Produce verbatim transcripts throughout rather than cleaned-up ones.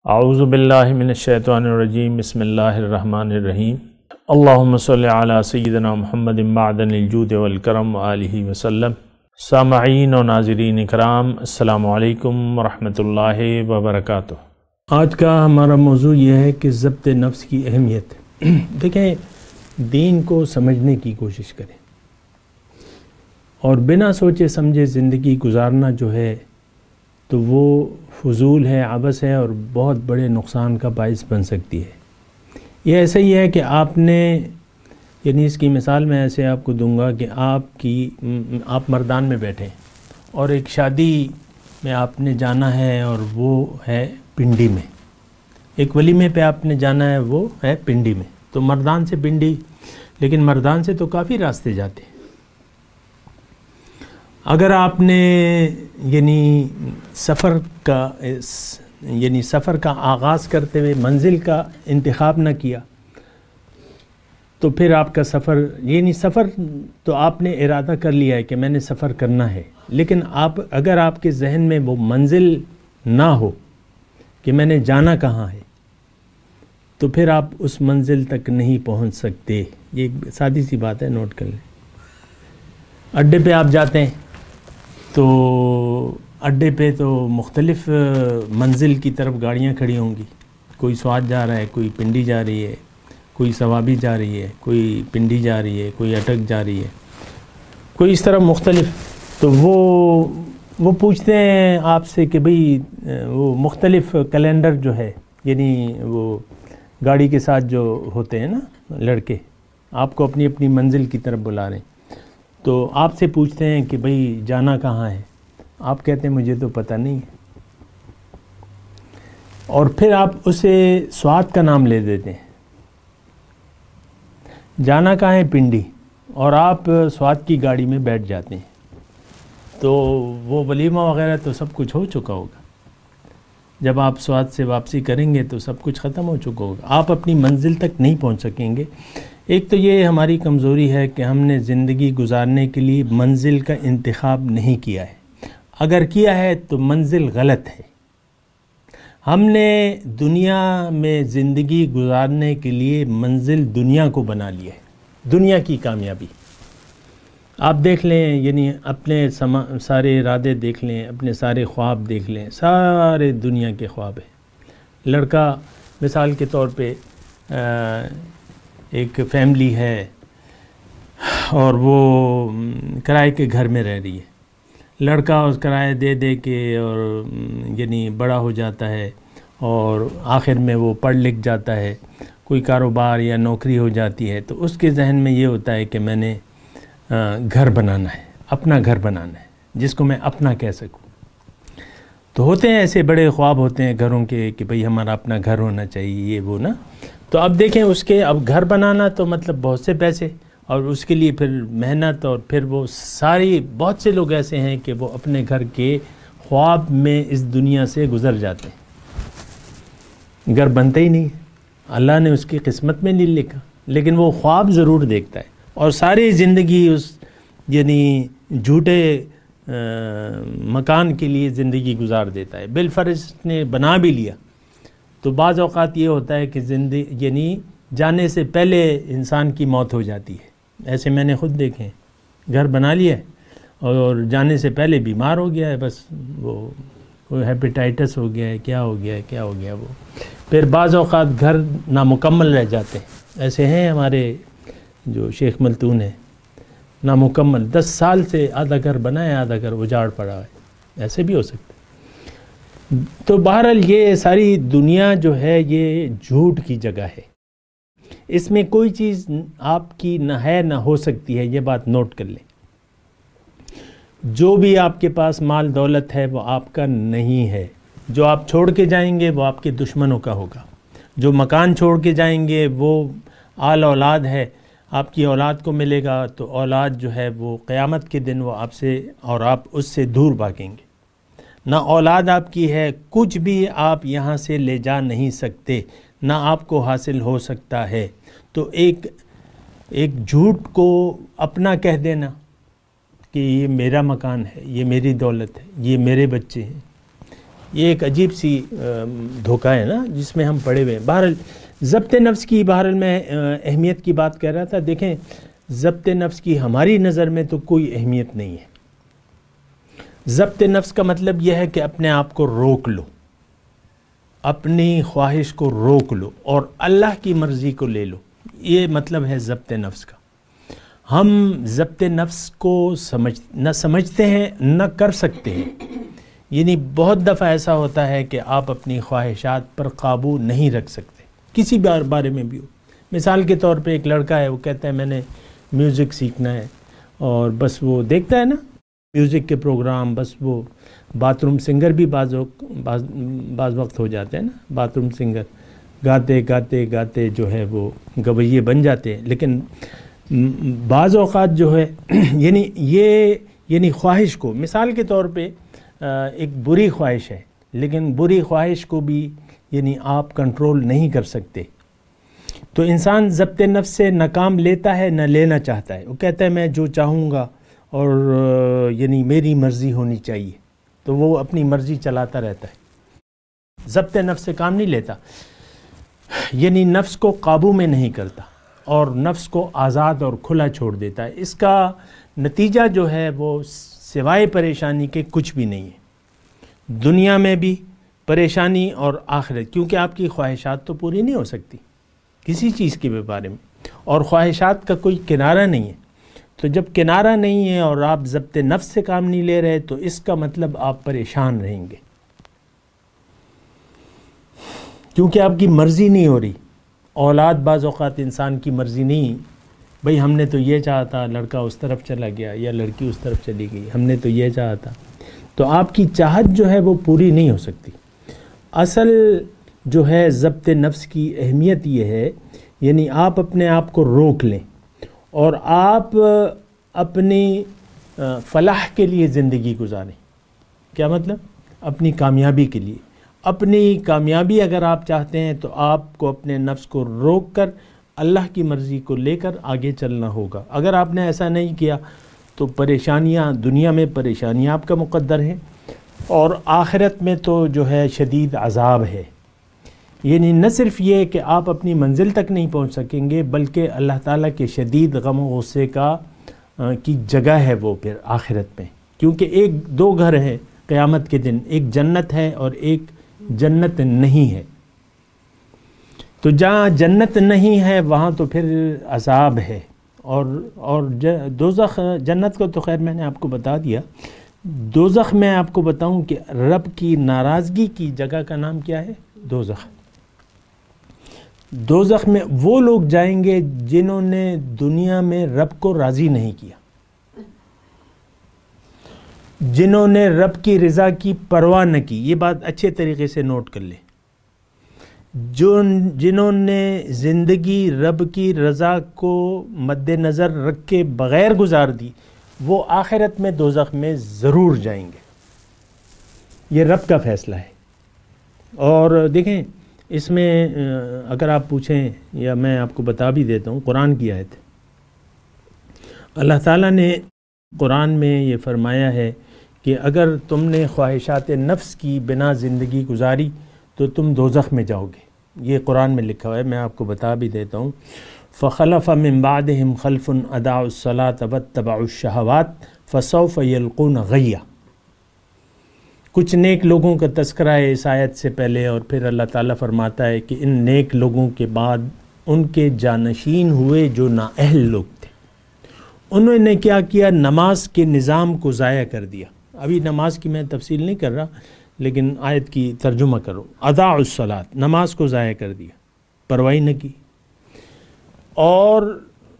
اعوذ باللہ من الشیطان الرجیم بسم اللہ الرحمن الرحیم اللہم صلی علی سیدنا محمد معدن الجود والکرم وآلہ وسلم۔ سامعین و ناظرین اکرام، السلام علیکم ورحمۃ اللہ وبرکاتہ۔ آج کا ہمارا موضوع یہ ہے کہ ضبط نفس کی اہمیت۔ دیکھیں، دین کو سمجھنے کی کوشش کریں اور بنا سوچے سمجھے زندگی گزارنا جو ہے تو وہ فضول ہے، عبث ہے اور بہت بڑے نقصان کا باعث بن سکتی ہے۔ یہ ایسا ہی ہے کہ آپ نے یعنی اس کی مثال میں ایسے آپ کو دوں گا کہ آپ کی آپ مردان میں بیٹھے اور ایک شادی میں آپ نے جانا ہے اور وہ ہے پنڈی میں، ایک ولیمے پہ آپ نے جانا ہے، وہ ہے پنڈی میں۔ تو مردان سے پنڈی، لیکن مردان سے تو کافی راستے جاتے ہیں۔ اگر آپ نے یعنی سفر کا یعنی سفر کا آغاز کرتے ہوئے منزل کا انتخاب نہ کیا تو پھر آپ کا سفر یعنی سفر تو آپ نے ارادہ کر لیا ہے کہ میں نے سفر کرنا ہے، لیکن آپ اگر آپ کے ذہن میں وہ منزل نہ ہو کہ میں نے جانا کہاں ہے تو پھر آپ اس منزل تک نہیں پہنچ سکتے۔ یہ ایک سادی سی بات ہے، نوٹ کر لیں۔ اڈے پہ آپ جاتے ہیں تو اڈے پہ تو مختلف منزل کی طرف گاڑیاں کھڑی ہوں گی، کوئی سوات جا رہا ہے، کوئی پنڈی جا رہی ہے، کوئی ثوابی جا رہی ہے، کوئی پنڈی جا رہی ہے، کوئی اٹک جا رہی ہے، کوئی اس طرح مختلف۔ تو وہ وہ پوچھتے ہیں آپ سے کہ بھئی وہ مختلف کیلنڈر جو ہے یعنی وہ گاڑی کے ساتھ جو ہوتے ہیں نا لڑکے، آپ کو اپنی اپنی منزل کی طرف بلا رہے ہیں، تو آپ سے پوچھتے ہیں کہ بھئی جانا کہاں ہے؟ آپ کہتے ہیں مجھے تو پتہ نہیں ہے، اور پھر آپ اسے سوات کا نام لے دیتے ہیں۔ جانا کہاں ہے؟ پنڈی، اور آپ سوات کی گاڑی میں بیٹھ جاتے ہیں۔ تو وہ ولیمہ وغیرہ تو سب کچھ ہو چکا ہوگا، جب آپ سوات سے واپسی کریں گے تو سب کچھ ختم ہو چکا ہوگا، آپ اپنی منزل تک نہیں پہنچ سکیں گے۔ ایک تو یہ ہماری کمزوری ہے کہ ہم نے زندگی گزارنے کے لیے منزل کا انتخاب نہیں کیا ہے، اگر کیا ہے تو منزل غلط ہے۔ ہم نے دنیا میں زندگی گزارنے کے لیے منزل دنیا کو بنا لیا ہے، دنیا کی کامیابی۔ آپ دیکھ لیں، یعنی اپنے سارے ارادے دیکھ لیں، اپنے سارے خواب دیکھ لیں، سارے دنیا کے خواب ہیں۔ لڑکا مثال کے طور پہ ایک فیملی ہے اور وہ کرائے کے گھر میں رہ رہی ہے، لڑکا اس کرایہ دے دے کے اور یعنی بڑا ہو جاتا ہے اور آخر میں وہ پڑھ لکھ جاتا ہے، کوئی کاروبار یا نوکری ہو جاتی ہے، تو اس کے ذہن میں یہ ہوتا ہے کہ میں نے گھر بنانا ہے، اپنا گھر بنانا ہے جس کو میں اپنا کہہ سکوں۔ تو ہوتے ہیں ایسے بڑے خواب ہوتے ہیں گھروں کے کہ بھئی ہمارا اپنا گھر ہونا چاہیے، یہ وہ نا۔ تو اب دیکھیں اس کے اب گھر بنانا تو مطلب بہت سے پیسے، اور اس کے لیے پھر محنت، اور پھر وہ ساری بہت سے لوگ ایسے ہیں کہ وہ اپنے گھر کے خواب میں اس دنیا سے گزر جاتے ہیں، گھر بنتے ہی نہیں، اللہ نے اس کی قسمت میں نہیں لکھا، لیکن وہ خواب ضرور دیکھتا ہے اور ساری زندگی اس یعنی جھوٹے مکان کے لیے زندگی گزار دیتا ہے۔ بالفرض نے بنا بھی لیا تو بعض اوقات یہ ہوتا ہے کہ زندگی یعنی جانے سے پہلے انسان کی موت ہو جاتی ہے۔ ایسے میں نے خود دیکھے ہیں، گھر بنا لیا ہے اور جانے سے پہلے بیمار ہو گیا ہے، بس وہ کوئی ہیپیٹائٹس ہو گیا ہے، کیا ہو گیا ہے کیا ہو گیا وہ پھر بعض اوقات گھر نامکمل رہ جاتے ہیں۔ ایسے ہیں ہمارے جو شیخ ملتون ہیں، نامکمل دس سال سے آدھا گھر بنا ہے، آدھا گھر اجاڑ پڑا ہے، ایسے بھی ہو سکتا ہے۔ تو بہرحال یہ ساری دنیا جو ہے یہ جھوٹ کی جگہ ہے، اس میں کوئی چیز آپ کی نہ ہے نہ ہو سکتی ہے، یہ بات نوٹ کر لیں۔ جو بھی آپ کے پاس مال دولت ہے وہ آپ کا نہیں ہے، جو آپ چھوڑ کے جائیں گے وہ آپ کے دشمنوں کا ہوگا، جو مکان چھوڑ کے جائیں گے وہ آل اولاد ہے، آپ کی اولاد کو ملے گا، تو اولاد جو ہے وہ قیامت کے دن وہ آپ سے اور آپ اس سے دور بھاگیں گے۔ نہ اولاد آپ کی ہے، کچھ بھی آپ یہاں سے لے جا نہیں سکتے، نہ آپ کو حاصل ہو سکتا ہے۔ تو ایک ایک جھوٹ کو اپنا کہہ دینا کہ یہ میرا مکان ہے، یہ میری دولت ہے، یہ میرے بچے ہیں، یہ ایک عجیب سی دھوکہ ہے نا جس میں ہم پڑے ہوئے ہیں۔ بہرحال ضبط نفس کی بہرحال میں اہمیت کی بات کر رہا تھا۔ دیکھیں ضبط نفس کی ہماری نظر میں تو کوئی اہمیت نہیں ہے۔ ضبط نفس کا مطلب یہ ہے کہ اپنے آپ کو روک لو، اپنی خواہش کو روک لو اور اللہ کی مرضی کو لے لو، یہ مطلب ہے ضبط نفس کا۔ ہم ضبط نفس کو سمجھ نہ سمجھتے ہیں نہ کر سکتے ہیں۔ یعنی بہت دفعہ ایسا ہوتا ہے کہ آپ اپنی خواہشات پر قابو نہیں رکھ سکتے، کسی بار بارے میں بھی ہو۔ مثال کے طور پہ ایک لڑکا ہے، وہ کہتا ہے میں نے میوزک سیکھنا ہے، اور بس وہ دیکھتا ہے نا میوزک کے پروگرام، بس وہ باتھ روم سنگر بھی بعض بعض بعض وقت ہو جاتے ہیں نا، باتھ روم سنگر گاتے گاتے گاتے جو ہے وہ گویے بن جاتے ہیں۔ لیکن بعض اوقات جو ہے یعنی یہ یعنی خواہش کو، مثال کے طور پہ ایک بری خواہش ہے، لیکن بری خواہش کو بھی یعنی آپ کنٹرول نہیں کر سکتے، تو انسان ضبط نفس سے نہ کام لیتا ہے نہ لینا چاہتا ہے۔ وہ کہتا ہے میں جو چاہوں گا اور یعنی میری مرضی ہونی چاہیے، تو وہ اپنی مرضی چلاتا رہتا ہے، ضبط نفس سے کام نہیں لیتا، یعنی نفس کو قابو میں نہیں کرتا اور نفس کو آزاد اور کھلا چھوڑ دیتا ہے۔ اس کا نتیجہ جو ہے وہ سوائے پریشانی کے کچھ بھی نہیں ہے، دنیا میں بھی پریشانی اور آخرت، کیونکہ آپ کی خواہشات تو پوری نہیں ہو سکتی کسی چیز کے بارے میں، اور خواہشات کا کوئی کنارہ نہیں ہے۔ تو جب کنارہ نہیں ہے اور آپ ضبط نفس سے کام نہیں لے رہے تو اس کا مطلب آپ پریشان رہیں گے، کیونکہ آپ کی مرضی نہیں ہو رہی۔ اولاد بعض اوقات انسان کی مرضی نہیں، بھئی ہم نے تو یہ چاہا تھا، لڑکا اس طرف چلا گیا یا لڑکی اس طرف چلی گئی، ہم نے تو یہ چاہا تھا، تو آپ کی چاہت جو ہے وہ پوری نہیں ہو سکتی۔ اصل جو ہے ضبط نفس کی اہمیت یہ ہے، یعنی آپ اپنے آپ کو روک لیں اور آپ اپنی فلاح کے لیے زندگی گزاریں۔ کیا مطلب؟ اپنی کامیابی کے لیے۔ اپنی کامیابی اگر آپ چاہتے ہیں تو آپ کو اپنے نفس کو روک کر اللہ کی مرضی کو لے کر آگے چلنا ہوگا۔ اگر آپ نے ایسا نہیں کیا تو پریشانیاں، دنیا میں پریشانیاں آپ کا مقدر ہیں، اور آخرت میں تو جو ہے شدید عذاب ہے۔ یعنی نہ صرف یہ کہ آپ اپنی منزل تک نہیں پہنچ سکیں گے، بلکہ اللہ تعالیٰ کے شدید غم و غصے کا کی جگہ ہے وہ پھر آخرت میں، کیونکہ ایک دو گھر ہیں قیامت کے دن، ایک جنت ہے اور ایک جنت نہیں ہے۔ تو جہاں جنت نہیں ہے وہاں تو پھر عذاب ہے، اور اور دوزخ، جنت کو تو خیر میں نے آپ کو بتا دیا، دوزخ میں آپ کو بتاؤں کہ رب کی ناراضگی کی جگہ کا نام کیا ہے؟ دوزخ۔ دوزخ میں وہ لوگ جائیں گے جنہوں نے دنیا میں رب کو راضی نہیں کیا، جنہوں نے رب کی رضا کی پرواہ نہ کی۔ یہ بات اچھے طریقے سے نوٹ کر لیں، جو جنہوں نے زندگی رب کی رضا کو مد نظر رکھ کے بغیر گزار دی، وہ آخرت میں دوزخ میں ضرور جائیں گے۔ یہ رب کا فیصلہ ہے۔ اور دیکھیں اس میں اگر آپ پوچھیں، یا میں آپ کو بتا بھی دیتا ہوں، قرآن کی آیت ہے، اللہ تعالیٰ نے قرآن میں یہ فرمایا ہے کہ اگر تم نے خواہشات نفس کی بنا زندگی گزاری تو تم دوزخ میں جاؤ گے۔ یہ قرآن میں لکھا ہوا ہے، میں آپ کو بتا بھی دیتا ہوں۔ فَخَلَفَ مِن بَعْدِهِمْ خَلْفٌ أَضَاعُوا الصَّلَاةَ وَاتَّبَعُوا الشَّهَوَاتِ فَسَوْفَ يَلْقُونَ غَيًّا۔ کچھ نیک لوگوں کا تذکرہ ہے اس آیت سے پہلے، اور پھر اللہ تعالیٰ فرماتا ہے کہ ان نیک لوگوں کے بعد ان کے جانشین ہوئے جو نااہل لوگ تھے۔ انہوں نے کیا کیا؟ نماز کے نظام کو ضائع کر دیا۔ ابھی نماز کی میں تفصیل نہیں کر رہا، لیکن آیت کی ترجمہ کرو۔ اضاعوا الصلاۃ، نماز کو ضائع کر دیا، پرواہی نہ کی، اور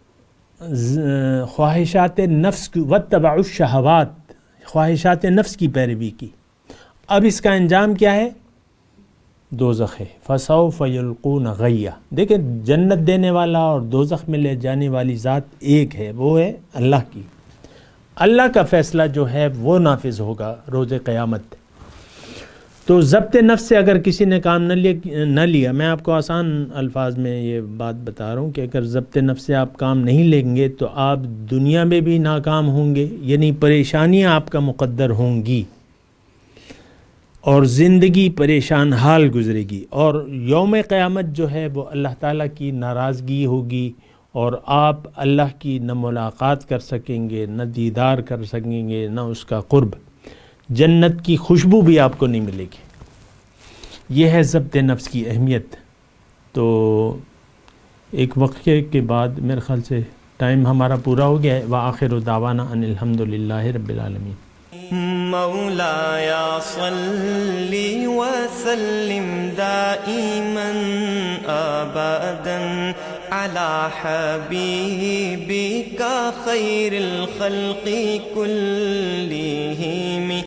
خواہشات نفس کی، واتبعوا الشہوات، خواہشات نفس کی پیروی کی۔ اب اس کا انجام کیا ہے؟ دوزخ ہے۔ فسوف یلقون غیا۔ دیکھیں جنت دینے والا اور دوزخ میں لے جانے والی ذات ایک ہے، وہ ہے اللہ کی۔ اللہ کا فیصلہ جو ہے وہ نافذ ہوگا روز قیامت۔ تو ضبط نفس سے اگر کسی نے کام نہ لیا نہ لیا میں آپ کو آسان الفاظ میں یہ بات بتا رہا ہوں کہ اگر ضبط نفس سے آپ کام نہیں لیں گے تو آپ دنیا میں بھی ناکام ہوں گے، یعنی پریشانیاں آپ کا مقدر ہوں گی، اور زندگی پریشان حال گزرے گی، اور یوم قیامت جو ہے وہ اللہ تعالیٰ کی ناراضگی ہوگی، اور آپ اللہ کی نہ ملاقات کر سکیں گے، نہ دیدار کر سکیں گے، نہ اس کا قرب، جنت کی خوشبو بھی آپ کو نہیں ملے گی۔ یہ ہے ضبط نفس کی اہمیت۔ تو ایک وقفے کے بعد میرے خیال سے ٹائم ہمارا پورا ہو گیا ہے۔ وآخر دعوانا ان الحمد للہ رب العالمین۔ مولاي صل وسلم دائما أبدا على حبيبك خير الخلق كلهم